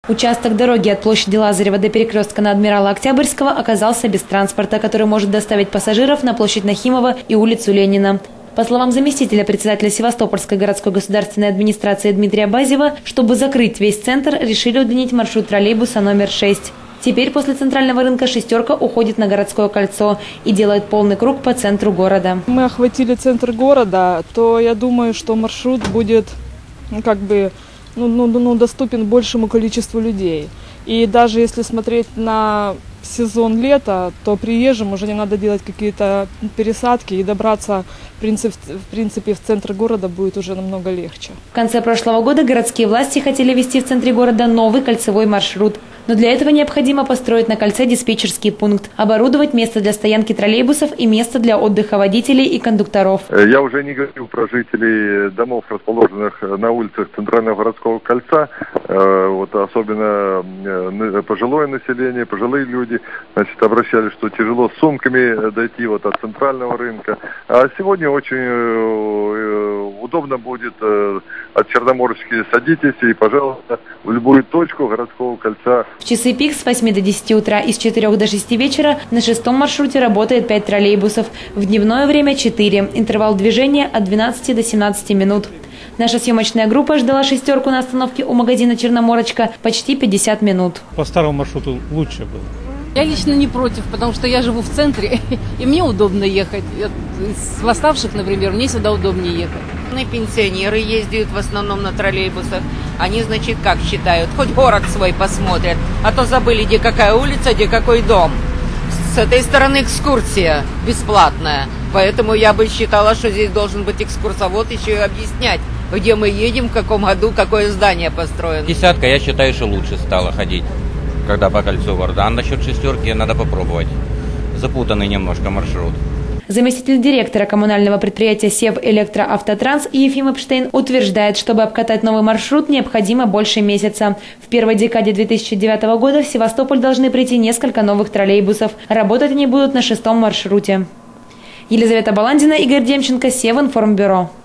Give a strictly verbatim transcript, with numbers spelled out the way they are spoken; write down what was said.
Участок дороги от площади Лазарева до перекрестка на Адмирала Октябрьского оказался без транспорта, который может доставить пассажиров на площадь Нахимова и улицу Ленина. По словам заместителя председателя Севастопольской городской государственной администрации Дмитрия Базева, чтобы закрыть весь центр, решили удлинить маршрут троллейбуса номер шесть. Теперь после центрального рынка «шестерка» уходит на городское кольцо и делает полный круг по центру города. Мы охватили центр города, то я думаю, что маршрут будет ну, как бы ну, ну, ну, доступен большему количеству людей. И даже если смотреть на сезон лета, то приезжим уже не надо делать какие-то пересадки и добраться в принципе, в принципе в центр города будет уже намного легче. В конце прошлого года городские власти хотели ввести в центре города новый кольцевой маршрут. Но для этого необходимо построить на кольце диспетчерский пункт, оборудовать место для стоянки троллейбусов и место для отдыха водителей и кондукторов. Я уже не говорю про жителей домов, расположенных на улицах Центрального городского кольца. Вот особенно пожилое население, пожилые люди, значит, обращались, что тяжело с сумками дойти вот от центрального рынка. А сегодня очень удобно будет от Черноморочки садитесь и, пожалуйста, в любую точку городского кольца. В часы пик с восьми до десяти утра и с четырёх до шести вечера на шестом маршруте работает пять троллейбусов. В дневное время четыре. Интервал движения от двенадцати до семнадцати минут. Наша съемочная группа ждала шестерку на остановке у магазина «Черноморочка» почти пятьдесят минут. По старому маршруту лучше было. Я лично не против, потому что я живу в центре, и мне удобно ехать. С восставших, например, мне сюда удобнее ехать. Пенсионеры ездят в основном на троллейбусах. Они, значит, как считают, хоть город свой посмотрят, а то забыли, где какая улица, где какой дом. С этой стороны экскурсия бесплатная, поэтому я бы считала, что здесь должен быть экскурсовод еще и объяснять, где мы едем, в каком году, какое здание построено. Десятка, я считаю, что лучше стало ходить, когда по кольцу города. А насчет шестерки надо попробовать. Запутанный немножко маршрут. Заместитель директора коммунального предприятия «Севэлектроавтотранс» Ефим Эпштейн утверждает, чтобы обкатать новый маршрут, необходимо больше месяца. В первой декаде две тысячи девятого года в Севастополь должны прийти несколько новых троллейбусов. Работать они будут на шестом маршруте. Елизавета Баландина, Игорь Демченко, Севинформбюро.